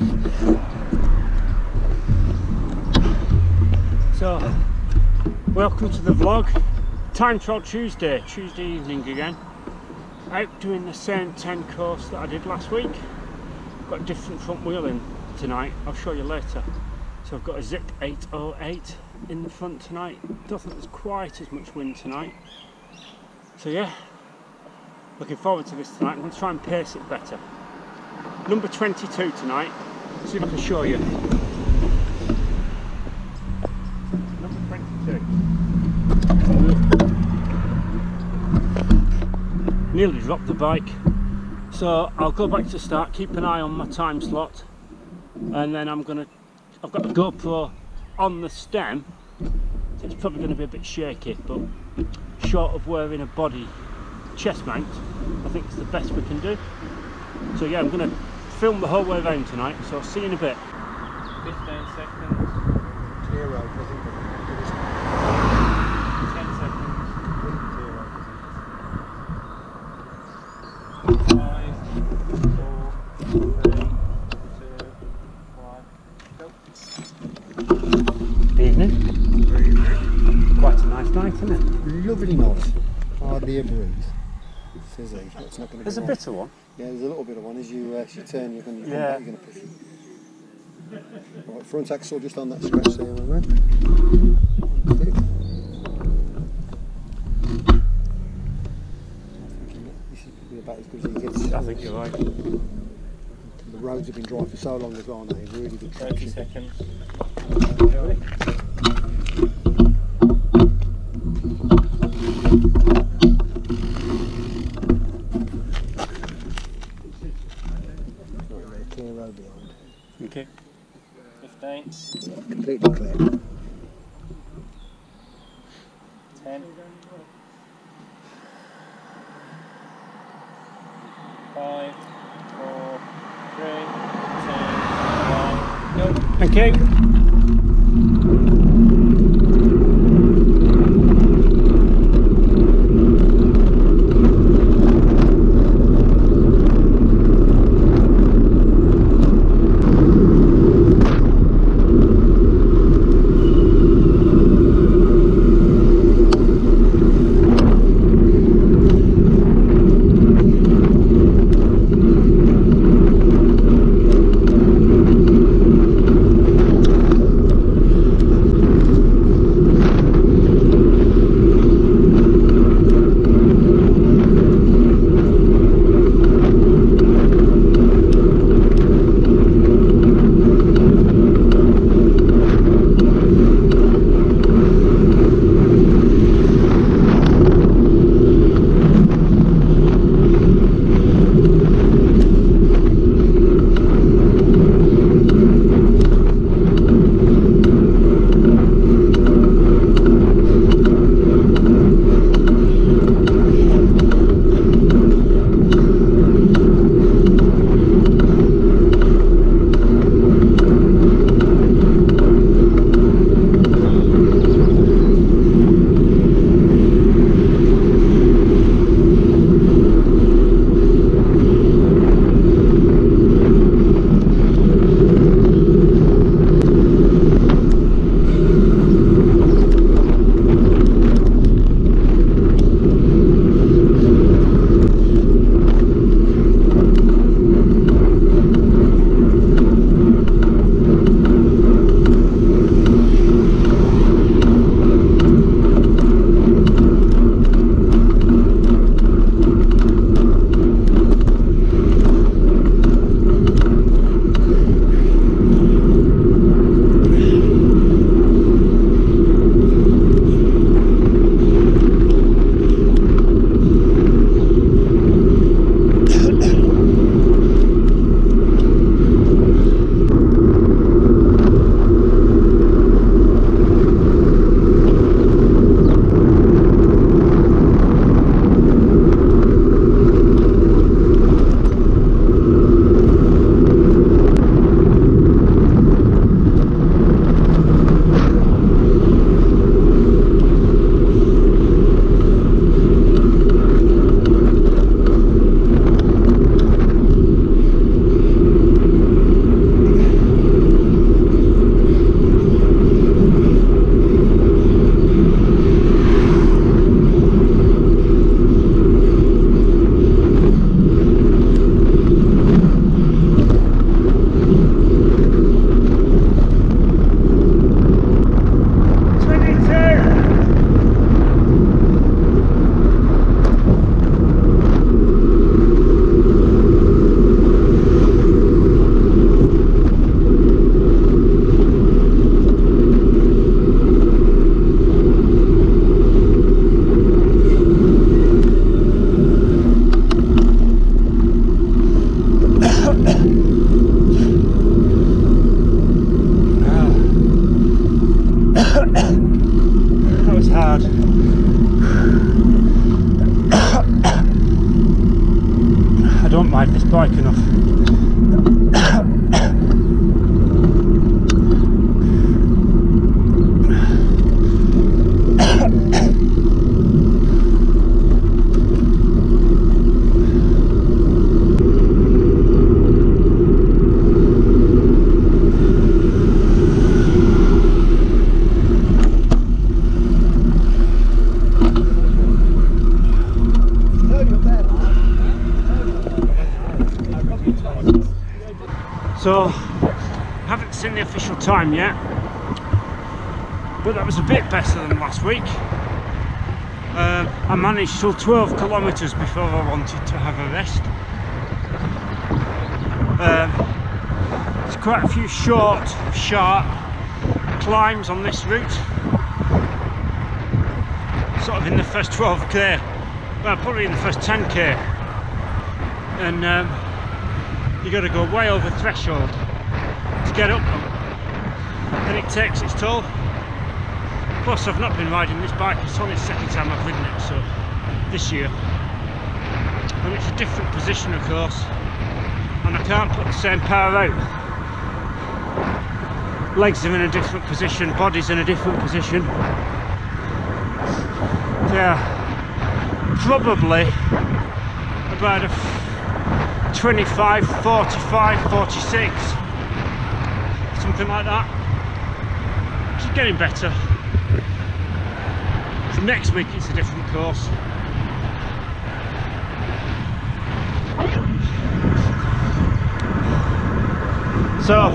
So, welcome to the vlog. Time trial Tuesday evening again. Out doing the same 10 course that I did last week. Got a different front wheel in tonight, I'll show you later. So I've got a K18 in the front tonight. Don't think there's quite as much wind tonight. So yeah, looking forward to this tonight. I'm going to try and pace it better. Number 22 tonight. See if I can show you. Number 22. Nearly dropped the bike. So I'll go back to start, keep an eye on my time slot, and then I've got the GoPro on the stem. So it's probably going to be a bit shaky, but short of wearing a body chest mount, I think it's the best we can do. So yeah, I'm going to film the whole way around tonight, so I'll see you in a bit. 15 seconds. Clear road, I think. 10 seconds. Clear road. 5, 4, 3, 2, 1, go. Evening. Quite a nice night, isn't it? Lovely night. Hardly a breeze. Fizzy. It's not going to There's a bitter one. Yeah, there's a little bit of one. As you turn, you're going to Yeah. push it. Right, front axle just on that scratch there, man. This is probably about as good as it gets. I think you're right. The roads have been dry for so long as well now. Really good 30 traction. seconds. Clear road behind. Okay. 15, Completely clear. 10, 5, 4, 3, 2, 1, go. Thank you. So haven't seen the official time yet, but that was a bit better than last week. I managed till 12 kilometres before I wanted to have a rest. There's quite a few short, sharp climbs on this route, sort of in the first 12k, well probably in the first 10k, and you got to go way over threshold to get up them, and it takes its toll. Plus I've not been riding this bike, it's only the second time I've ridden it, so this year, and it's a different position of course, and I can't put the same power out. Legs are in a different position, body's in a different position. Yeah, probably about a 25, 45, 46, something like that. It's getting better. So next week it's a different course. So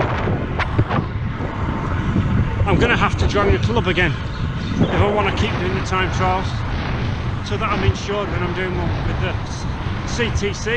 I'm going to have to join the club again if I want to keep doing the time trials, so that I'm insured when I'm doing one with the CTC,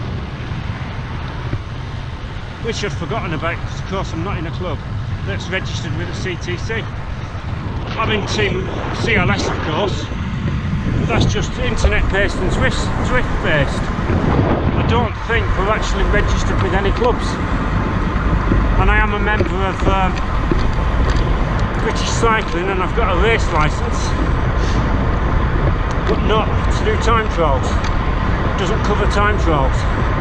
which I'd forgotten about because of course I'm not in a club that's registered with the CTC. I'm in Team CLS of course, but that's just internet based and Swift based. I don't think we're actually registered with any clubs, and I am a member of British Cycling, and I've got a race licence, but not to do time trials. It doesn't cover time trials.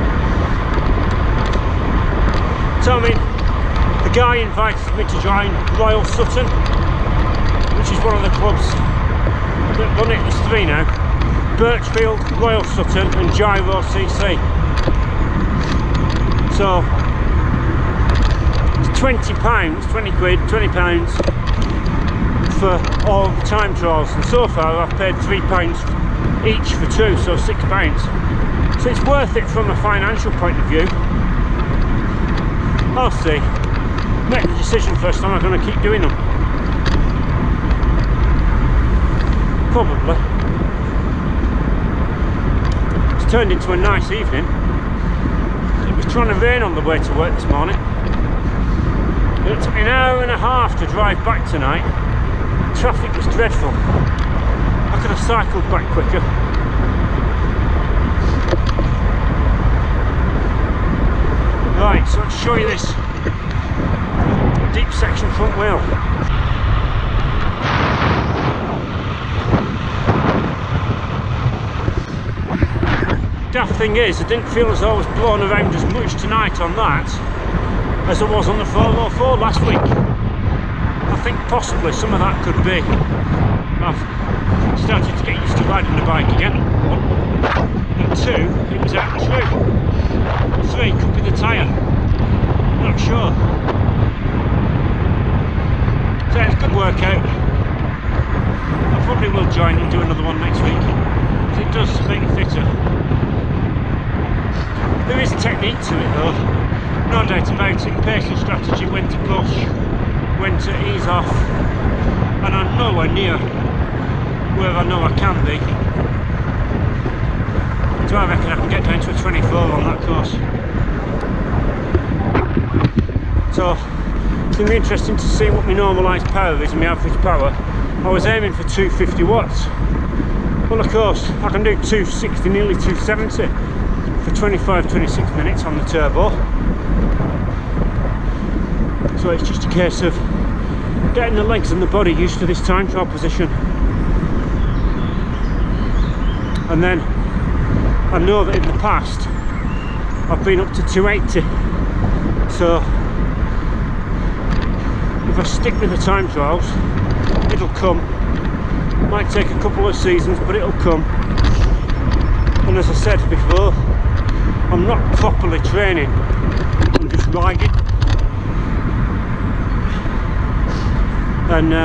So I mean, the guy invited me to join Royal Sutton, which is one of the clubs that run it. There's three now: Birchfield, Royal Sutton and Gyro CC. So it's £20, 20 quid, £20 for all the time trials, and so far I've paid £3 each for two, so £6. So it's worth it from a financial point of view. I'll see. Make the decision first time I'm going to keep doing them. Probably. It's turned into a nice evening. It was trying to rain on the way to work this morning. It took me an hour and a half to drive back tonight. Traffic was dreadful. I could have cycled back quicker. Right, so let's show you this deep section front wheel. Daft thing is, I didn't feel as though I was blown around as much tonight on that as I was on the 404 last week. I think possibly some of that could be I've started to get used to riding the bike again, one, and two, it was out the through. Three, could be the tyre, not sure. So it's a good workout. I probably will join and do another one next week, because it does make it fitter. There is a technique to it though, no doubt about it. Pacing strategy, when to push, when to ease off, and I'm nowhere near where I know I can be. So I reckon I can get down to a 24 on that course. So it's going to be interesting to see what my normalised power is and my average power. I was aiming for 250 watts. Well, of course I can do 260, nearly 270 for 25-26 minutes on the turbo. So it's just a case of getting the legs and the body used to this time trial position. And then I know that in the past I've been up to 280. So if I stick with the time trials, it'll come. Might take a couple of seasons, but it'll come. And as I said before, I'm not properly training, I'm just riding. And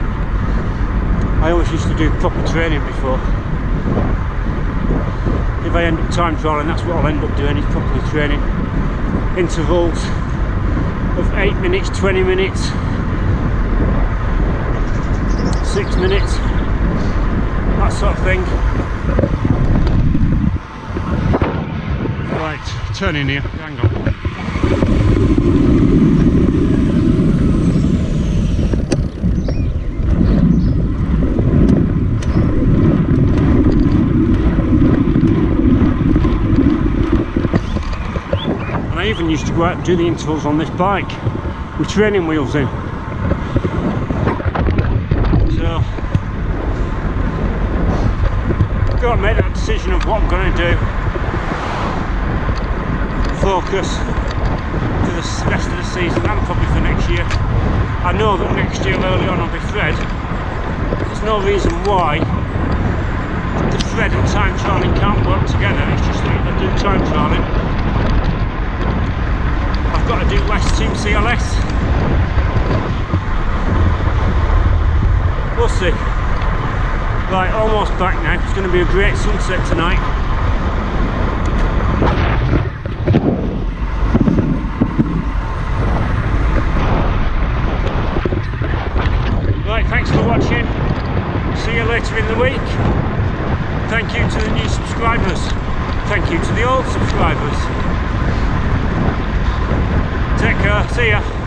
I always used to do proper training before. If I end up time trialing, that's what I'll end up doing, is properly training. intervals of 8 minutes, 20 minutes, 6 minutes, that sort of thing. Right, turn in here, hang on. I even used to go out and do the intervals on this bike with training wheels in. So I've got to make that decision of what I'm going to do. Focus for the rest of the season and probably for next year. I know that next year early on I'll be Fred. There's no reason why the Fred and time trialling can't work together. It's just that if I do time trialling, I've got to do less Team CLS. We'll see. Right, almost back now. It's going to be a great sunset tonight. Right, thanks for watching. See you later in the week. Thank you to the new subscribers. Thank you to the old subscribers. Take care, see ya.